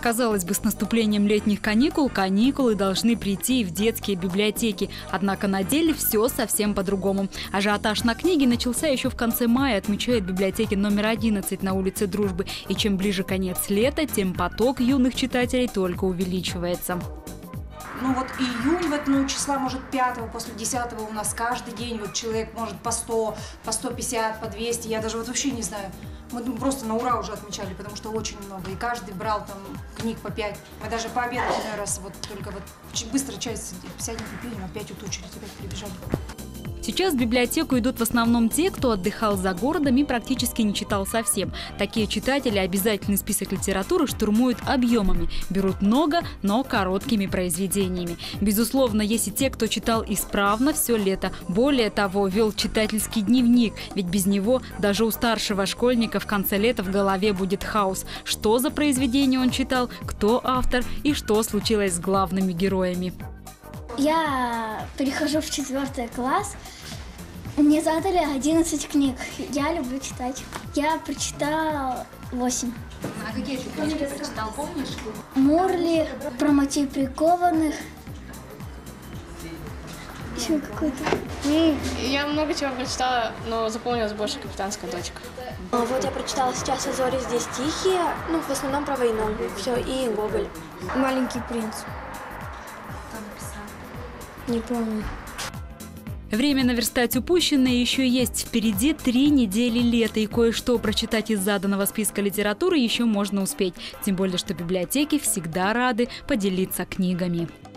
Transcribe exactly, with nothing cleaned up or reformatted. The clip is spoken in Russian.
Казалось бы, с наступлением летних каникул каникулы должны прийти и в детские библиотеки. Однако на деле все совсем по-другому. Ажиотаж на книги начался еще в конце мая, отмечает библиотеки номер одиннадцать на улице Дружбы. И чем ближе конец лета, тем поток юных читателей только увеличивается. Ну вот июнь, вот, ну, числа, может, пятого, после десятого у нас каждый день вот человек может по сто, по сто пятьдесят, по двести, я даже вот вообще не знаю. Мы просто на ура уже отмечали, потому что очень много, и каждый брал там книг по пять. Мы даже пообедали один раз, вот только вот быстро чай сядем, купили, опять вот очередь, опять прибежали. Сейчас в библиотеку идут в основном те, кто отдыхал за городом и практически не читал совсем. Такие читатели обязательный список литературы штурмуют объемами, берут много, но короткими произведениями. Безусловно, есть и те, кто читал исправно все лето. Более того, вел читательский дневник, ведь без него даже у старшего школьника в конце лета в голове будет хаос. Что за произведение он читал, кто автор и что случилось с главными героями. Я перехожу в четвертый класс. Мне задали одиннадцать книг. Я люблю читать. Я прочитала восемь. А какие ты книжки прочитал, помнишь? Морли, про мотив прикованных. Еще какой-то. Я много чего прочитала, но запомнилась больше «Капитанская дочка». Вот я прочитала сейчас «А зори здесь тихие», ну, в основном про войну. Все, и Гоголь. «Маленький принц». Не помню. Время наверстать упущенное еще есть. Впереди три недели лета, и кое-что прочитать из заданного списка литературы еще можно успеть. Тем более, что библиотеки всегда рады поделиться книгами.